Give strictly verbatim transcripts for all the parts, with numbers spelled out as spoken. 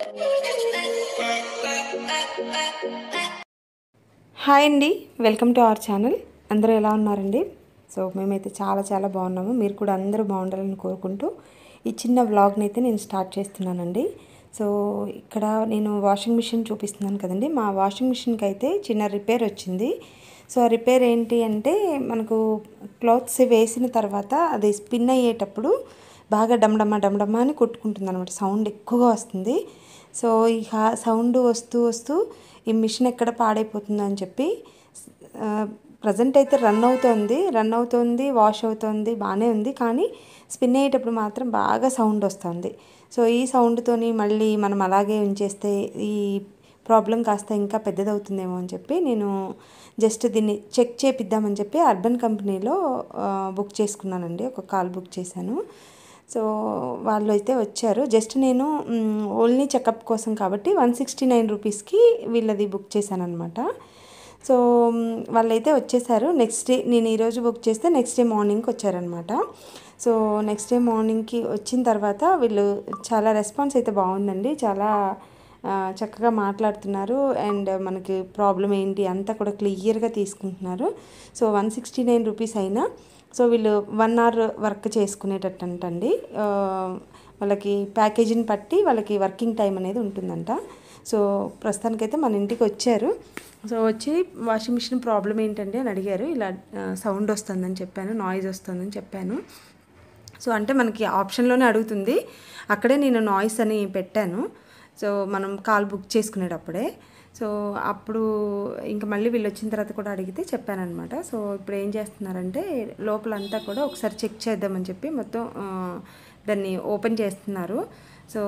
Hi అండి, welcome to our channel. అందరూ ఎలా ఉన్నారండి? సో మేమైతే చాలా చాలా బాగున్నాము. మీరు కూడా అందరూ బాగుండాలని కోరుకుంటూ ఈ చిన్న వ్లాగ్ని అయితే నేను స్టార్ట్ చేస్తున్నానండి. సో ఇక్కడ నేను వాషింగ్ మిషన్ చూపిస్తున్నాను కదండి. మా వాషింగ్ మిషన్కి అయితే చిన్న రిపేర్ వచ్చింది. సో ఆ రిపేర్ ఏంటి అంటే, మనకు క్లాత్స్ వేసిన తర్వాత అది స్పిన్ అయ్యేటప్పుడు బాగా డమడమ డమడమ అని కొట్టుకుంటుంది అనమాట. సౌండ్ ఎక్కువగా వస్తుంది. సో ఈ సౌండ్ వస్తూ వస్తూ ఈ మిషన్ ఎక్కడ పాడైపోతుందో అని చెప్పి ప్రజెంట్ అయితే రన్ అవుతోంది రన్ అవుతోంది వాష్ అవుతోంది, బాగానే ఉంది. కానీ స్పిన్ అయ్యేటప్పుడు మాత్రం బాగా సౌండ్ వస్తుంది. సో ఈ సౌండ్తోని మళ్ళీ మనం అలాగే ఉంచేస్తే ఈ ప్రాబ్లం కాస్త ఇంకా పెద్దదవుతుందేమో అని చెప్పి నేను జస్ట్ దీన్ని చెక్ చేపిద్దామని చెప్పి అర్బన్ కంపెనీలో బుక్ చేసుకున్నానండి. ఒక కాల్ బుక్ చేశాను. సో వాళ్ళు అయితే వచ్చారు. జస్ట్ నేను ఓన్లీ చెకప్ కోసం కాబట్టి వన్ సిక్స్టీ నైన్ రూపీస్కి వీళ్ళది బుక్ చేశాను అనమాట. సో వాళ్ళైతే వచ్చేసారు. నెక్స్ట్ డే నేను ఈరోజు బుక్ చేస్తే నెక్స్ట్ డే మార్నింగ్కి వచ్చారనమాట. సో నెక్స్ట్ డే మార్నింగ్కి వచ్చిన తర్వాత వీళ్ళు చాలా రెస్పాన్స్ అయితే బాగుందండి. చాలా చక్కగా మాట్లాడుతున్నారు. అండ్ మనకి ప్రాబ్లం ఏంటి అంతా కూడా క్లియర్గా తీసుకుంటున్నారు. So one sixty nine rupees అయినా సో వీళ్ళు వన్ అవర్ వర్క్ చేసుకునేటట్టు అంటండి. వాళ్ళకి ప్యాకేజీని బట్టి వాళ్ళకి వర్కింగ్ టైం అనేది ఉంటుందంట. సో ప్రస్తుతానికైతే మన ఇంటికి వచ్చారు. సో వచ్చి వాషింగ్ మిషన్ ప్రాబ్లం ఏంటంటే అని అడిగారు. ఇలా సౌండ్ వస్తుందని చెప్పాను, నాయిస్ వస్తుందని చెప్పాను. సో అంటే మనకి ఆప్షన్లోనే అడుగుతుంది. అక్కడే నేను నాయిస్ అని పెట్టాను. సో మనం కాల్ బుక్ చేసుకునేటప్పుడే. సో అప్పుడు ఇంకా మళ్ళీ వీళ్ళు వచ్చిన తర్వాత కూడా అడిగితే చెప్పానమాట. సో ఇప్పుడు ఏం చేస్తున్నారంటే, లోపలంతా కూడా ఒకసారి చెక్ చేద్దామని చెప్పి మొత్తం దాన్ని ఓపెన్ చేస్తున్నారు. సో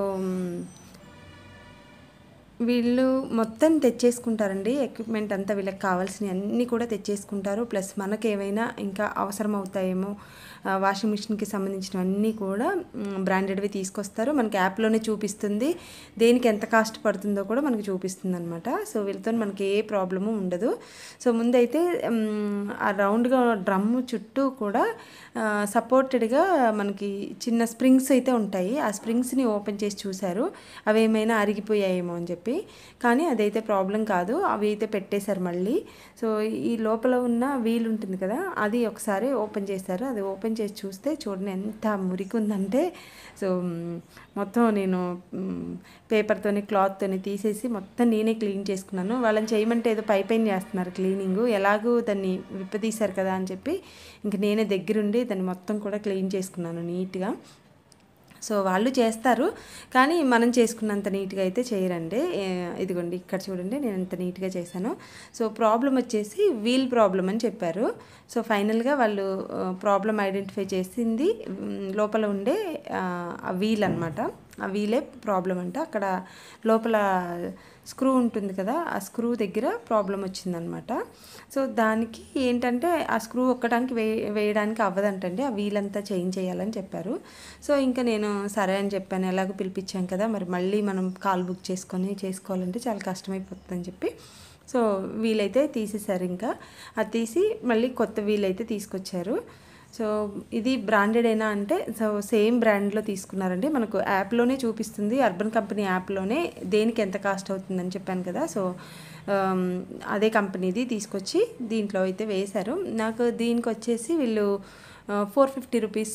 వీళ్ళు మొత్తం తెచ్చేసుకుంటారండి. ఎక్విప్మెంట్ అంతా వీళ్ళకి కావాల్సినవి అన్నీ కూడా తెచ్చేసుకుంటారు. ప్లస్ మనకు ఏమైనా ఇంకా అవసరం అవుతాయేమో వాషింగ్ మిషన్కి సంబంధించినవన్నీ కూడా బ్రాండెడ్వి తీసుకొస్తారు. మనకి యాప్లోనే చూపిస్తుంది. దేనికి ఎంత కాస్ట్ పడుతుందో కూడా మనకి చూపిస్తుంది అనమాట. సో వీళ్ళతో మనకి ఏ ప్రాబ్లము ఉండదు. సో ముందైతే ఆ రౌండ్గా డ్రమ్ చుట్టూ కూడా సపోర్టెడ్గా మనకి చిన్న స్ప్రింగ్స్ అయితే ఉంటాయి. ఆ స్ప్రింగ్స్ని ఓపెన్ చేసి చూశారు, అవి ఏమైనా అరిగిపోయాయేమో అని చెప్పి. కానీ అదైతే ప్రాబ్లం కాదు, అవి అయితే పెట్టేశారు మళ్ళీ. సో ఈ లోపల ఉన్న వీల్ ఉంటుంది కదా, అది ఒకసారి ఓపెన్ చేశారు. అది ఓపెన్ చేసి చూస్తే చూడండి ఎంత మురికి ఉందంటే, సో మొత్తం నేను పేపర్తోని క్లాత్తోని తీసేసి మొత్తం నేనే క్లీన్ చేసుకున్నాను. వాళ్ళని చేయమంటే ఏదో పై పైన చేస్తున్నారు క్లీనింగ్, ఎలాగూ దాన్ని విప్పదీశారు కదా అని చెప్పి ఇంక నేనే దగ్గరుండి దాన్ని మొత్తం కూడా క్లీన్ చేసుకున్నాను నీట్గా. సో వాళ్ళు చేస్తారు, కానీ మనం చేసుకున్నంత నీట్గా అయితే చేయరండి. ఇదిగోండి ఇక్కడ చూడండి నేను ఎంత నీట్గా చేశాను. సో ప్రాబ్లం వచ్చేసి వీల్ ప్రాబ్లం అని చెప్పారు. సో ఫైనల్గా వాళ్ళు ప్రాబ్లం ఐడెంటిఫై చేసింది లోపల ఉండే ఆ వీల్ అనమాట. ఆ వీలే ప్రాబ్లం అంట. అక్కడ లోపల స్క్రూ ఉంటుంది కదా, ఆ స్క్రూ దగ్గర ప్రాబ్లం వచ్చిందనమాట. సో దానికి ఏంటంటే ఆ స్క్రూ ఒక్కడానికి వే వేయడానికి అవ్వదంటండి. ఆ వీల్ అంతా చేంజ్ చేయాలని చెప్పారు. సో ఇంకా నేను సరే అని చెప్పాను. ఎలాగో పిలిపించాం కదా, మరి మళ్ళీ మనం కాల్ బుక్ చేసుకొని చేసుకోవాలంటే చాలా కష్టమైపోతుందని చెప్పి సో వీలైతే తీసేశారు. ఇంకా అది తీసి మళ్ళీ కొత్త వీల్ అయితే తీసుకొచ్చారు. సో ఇది బ్రాండెడ్ అయినా అంటే, సో సేమ్ బ్రాండ్లో తీసుకున్నారండి. మనకు యాప్లోనే చూపిస్తుంది, అర్బన్ కంపెనీ యాప్లోనే దేనికి ఎంత కాస్ట్ అవుతుందని చెప్పాను కదా. సో అదే కంపెనీది తీసుకొచ్చి దీంట్లో అయితే వేశారు. నాకు దీనికి వచ్చేసి వీళ్ళు ఫోర్ ఫిఫ్టీ రూపీస్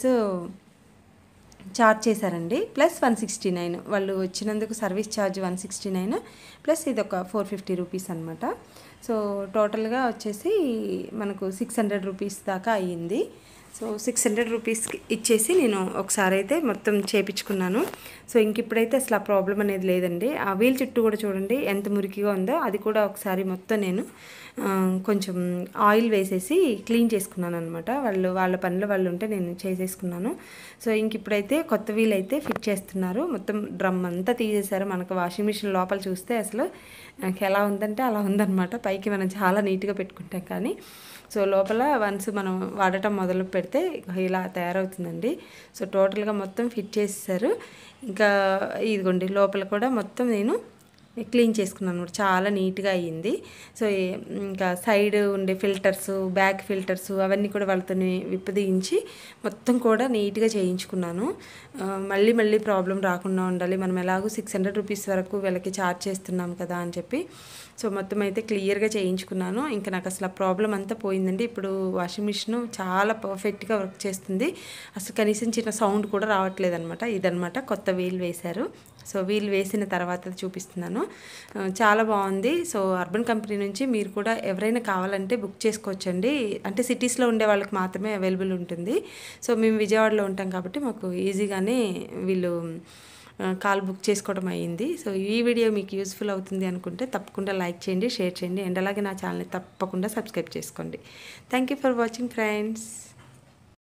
ఛార్జ్ చేశారండి. ప్లస్ వన్ సిక్స్టీ నైన్ వాళ్ళు వచ్చినందుకు service charge one sixty nine plus ఇది ఒక ఫోర్ ఫిఫ్టీ రూపీస్ అనమాట. సో టోటల్గా వచ్చేసి మనకు సిక్స్ హండ్రెడ్ రూపీస్ దాకా అయ్యింది. సో సిక్స్ హండ్రెడ్ రూపీస్కి ఇచ్చేసి నేను ఒకసారి అయితే మొత్తం చేపించుకున్నాను. సో ఇంక ఇప్పుడైతే అసలు ఆ ప్రాబ్లం అనేది లేదండి. ఆ వీల్ చుట్టూ కూడా చూడండి ఎంత మురికిగా ఉందో. అది కూడా ఒకసారి మొత్తం నేను కొంచెం ఆయిల్ వేసేసి క్లీన్ చేసుకున్నాను అనమాట. వాళ్ళు వాళ్ళ పనిలో వాళ్ళు ఉంటే నేను చేసేసుకున్నాను. సో ఇంక ఇప్పుడైతే కొత్త వీల్ అయితే ఫిట్ చేస్తున్నారు. మొత్తం డ్రమ్ అంతా తీసేశారు. మనకు వాషింగ్ మిషన్ లోపల చూస్తే అసలు నాకు ఎలా ఉందంటే అలా ఉందన్నమాట. పైకి మనం చాలా నీట్గా పెట్టుకుంటాం, కానీ సో లోపల వన్స్ మనం వాడటం మొదలు పెడితే ఇలా తయారవుతుందండి. సో టోటల్గా మొత్తం ఫిట్ చేసేసారు. ఇంకా ఇదిగోండి లోపల కూడా మొత్తం నేను క్లీన్ చేసుకున్నాను అనమాట. చాలా నీట్గా అయ్యింది. సో ఇంకా సైడ్ ఉండే ఫిల్టర్స్, బ్యాక్ ఫిల్టర్స్ అవన్నీ కూడా వాళ్ళతో విప్పదీయించి మొత్తం కూడా నీట్గా చేయించుకున్నాను. మళ్ళీ మళ్ళీ ప్రాబ్లం రాకుండా ఉండాలి, మనం ఎలాగో సిక్స్ హండ్రెడ్ రూపీస్ వరకు వీళ్ళకి ఛార్జ్ చేస్తున్నాం కదా అని చెప్పి సో మొత్తం అయితే క్లియర్గా చేయించుకున్నాను. ఇంకా నాకు అసలు ఆ ప్రాబ్లం అంతా పోయిందండి. ఇప్పుడు వాషింగ్ మిషన్ చాలా పర్ఫెక్ట్గా వర్క్ చేస్తుంది. అసలు కనీసం చిన్న సౌండ్ కూడా రావట్లేదు అనమాట. ఇదనమాట కొత్త వీల్ వేశారు. సో వీల్ వేసిన తర్వాత చూపిస్తున్నాను. చాలా బాగుంది. సో అర్బన్ కంపెనీ నుంచి మీరు కూడా ఎవరైనా కావాలంటే బుక్ చేసుకోవచ్చండి. అంటే సిటీస్లో ఉండే వాళ్ళకి మాత్రమే అవైలబుల్ ఉంటుంది. సో మేము విజయవాడలో ఉంటాం కాబట్టి మాకు ఈజీగానే వీళ్ళు కాల్ బుక్ చేసుకోవడం అయ్యింది. సో ఈ వీడియో మీకు యూస్ఫుల్ అవుతుంది అనుకుంటే తప్పకుండా లైక్ చేయండి, షేర్ చేయండి అండ్ అలాగే నా ఛానల్ని తప్పకుండా సబ్స్క్రైబ్ చేసుకోండి. Thank you for watching friends.